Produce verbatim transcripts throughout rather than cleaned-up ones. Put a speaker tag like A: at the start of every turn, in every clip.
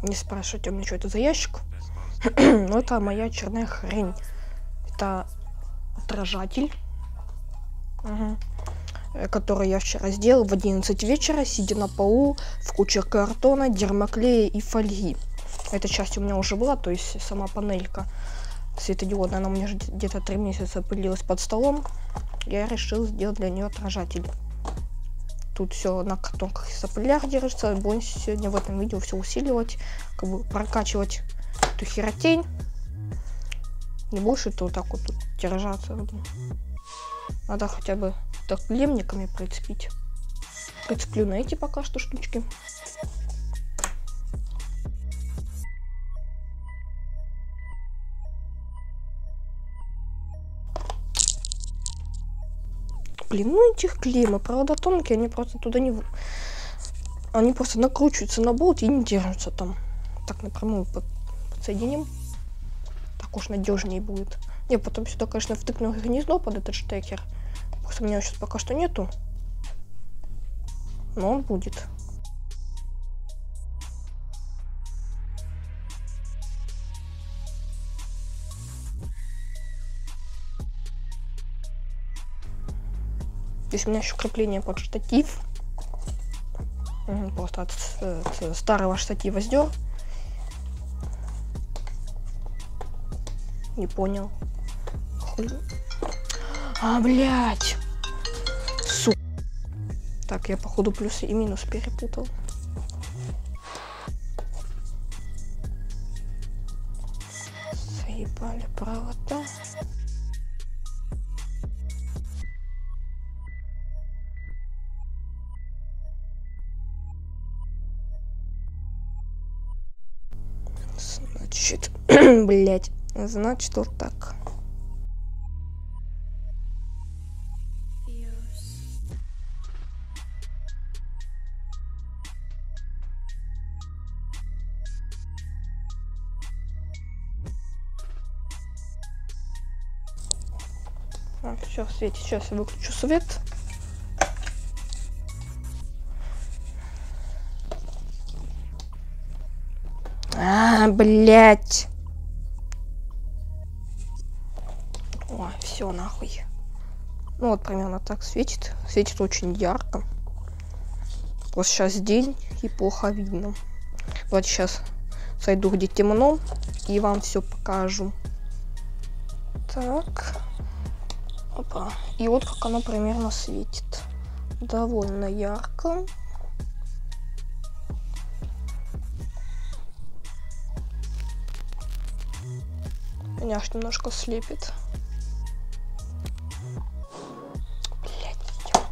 A: Не спрашивайте у меня, что это за ящик. Но это моя черная хрень. Это отражатель, угу. который я вчера сделал в одиннадцать вечера, сидя на полу в куче картона, дермоклея и фольги. Эта часть у меня уже была, то есть сама панелька светодиодная, она у меня где-то три месяца пылилась под столом. Я решил сделать для нее отражатель. Тут все на картонках и соплях держится. Будем сегодня в этом видео все усиливать, как бы прокачивать эту херотень. Не больше то вот так вот тут держаться. Надо хотя бы так клемниками прицепить. Прицеплю на эти пока что штучки. Блин, ну этих клеммы, провода тонкие, они просто туда не... Они просто накручиваются на болт и не держатся там. Так, напрямую под... подсоединим. Так уж надежнее будет. Я потом сюда, конечно, втыкну гнездо под этот штекер. Просто у меня сейчас пока что нету. Но он будет. Здесь у меня еще крепление под штатив. Просто от, от старого штатива сдер. Не понял. Хуй. А, блядь. Сука. Так, я походу плюс и минус перепутал. Заебали провода. Значит, блять, значит вот так. А, все, в свете. Сейчас я выключу свет. А, блять. Ой, все нахуй. Ну вот примерно так светит. Светит очень ярко. Вот сейчас день и плохо видно. Вот сейчас сойду где темно и вам все покажу. Так. Опа. И вот как оно примерно светит. Довольно ярко. Меня аж немножко слепит. Блять, идем.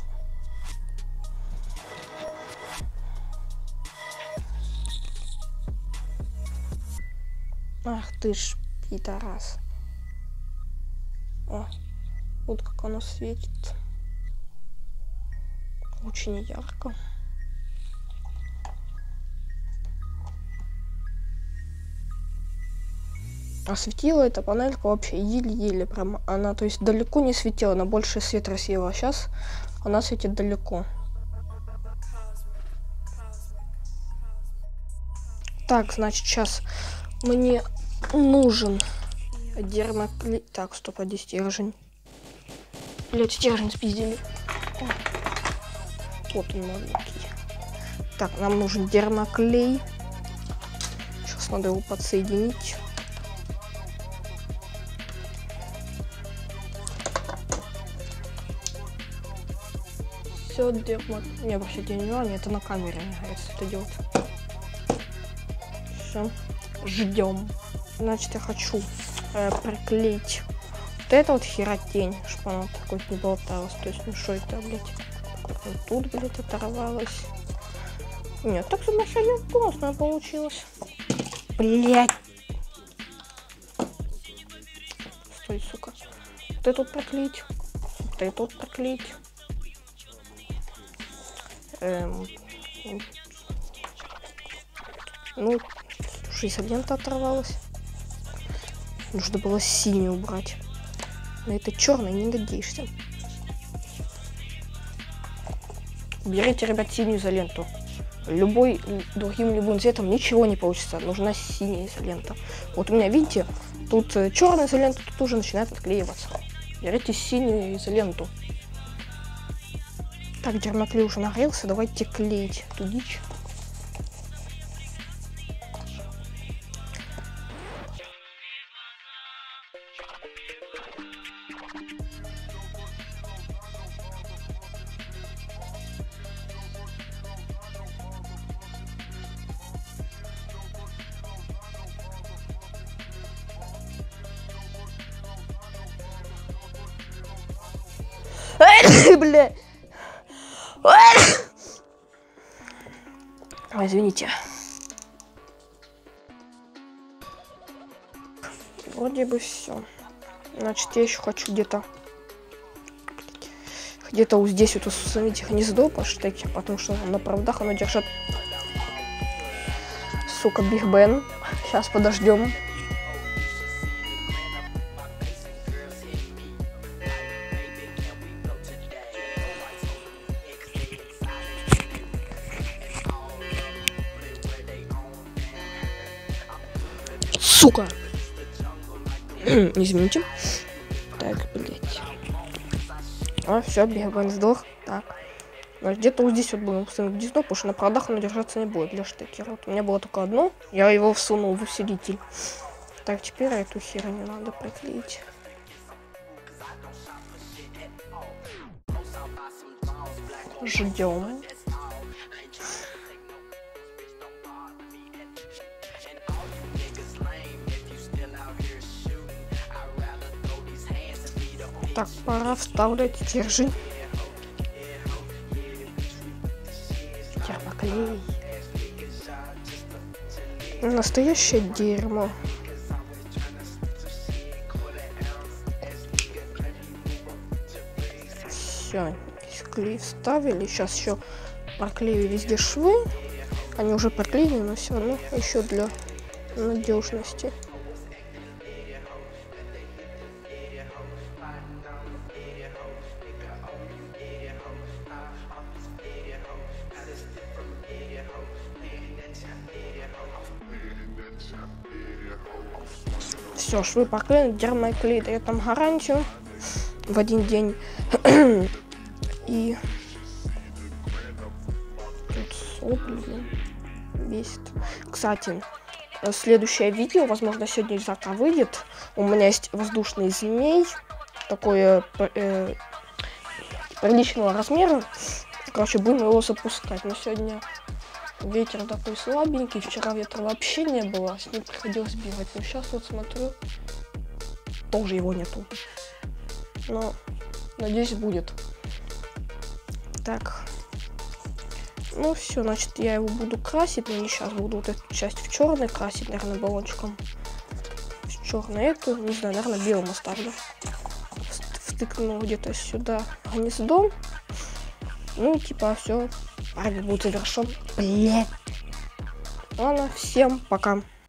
A: Ах ты ж пидорас. О, вот как оно светит. Очень ярко. А светила эта панелька вообще еле-еле, прям она, то есть далеко не светила, она больше свет рассеяла, а сейчас она светит далеко. Так, значит, сейчас мне нужен дермоклей. Так, стоп, а где стержень? Блять, стержень спиздили. Вот он маленький. Так, нам нужен дермоклей. Сейчас надо его подсоединить. Все, дерма... Не, вообще не, не, это на камере, мне кажется, это делать. Все, ждем. Значит, я хочу э, приклеить вот это вот херотень, чтобы она так вот не болталась. То есть, ну что это, блядь? Вот тут, блядь, оторвалась. Нет, так замечательно классно получилось. Блядь. Стой, сука. Вот это вот приклеить. Вот это вот приклеить. Эм... Ну, шестьдесят лента оторвалась. Нужно было синюю убрать. На это черное не надеешься. Берите, ребят, синюю изоленту. любой, другим любым цветом ничего не получится. Нужна синяя изолента. Вот у меня, видите, тут черная изолента, тут уже начинает отклеиваться. Берите синюю изоленту. Так, дермоклей уже нагрелся, давайте клеить эту дичь. Бля. Ой, извините. Вроде бы все. Значит, я еще хочу где-то где-то вот здесь вот установить гнездо по штеке, потому что на проводах оно держит, сука, Биг Бен. Сейчас подождем. Сука! Извините. Так, блять. А, все, Биг Бен сдох. Так. Где-то вот здесь вот будем установить гнездо, потому что на проводах оно держаться не будет для штекера. Вот у меня было только одно, я его всунул в усилитель. Так, теперь эту херню надо приклеить. Ждем. Так, пора вставлять стержень. Термоклей. Настоящее дерьмо. Все, клей вставили. Сейчас еще проклею везде швы. Они уже проклеены, но все равно еще для надежности. Все, швы проклеены, дермоклей дает нам гарантию в один день. И тут сопли бесит. Кстати, следующее видео, возможно, сегодня или завтра выйдет. У меня есть воздушный змей, такой э, приличного размера. Короче, будем его запускать. Но сегодня ветер такой слабенький, вчера ветра вообще не было, с ним приходилось бегать. Но сейчас вот смотрю, тоже его нету. Но, надеюсь, будет. Так. Ну все, значит, я его буду красить, но не сейчас. Буду вот эту часть в черный красить, наверное, баллончиком. В черный эту, не знаю, наверное, белым оставлю. Втыкну где-то сюда гнездо. Ну, типа, все. Парень будет завершен. Блин. Ладно, всем пока.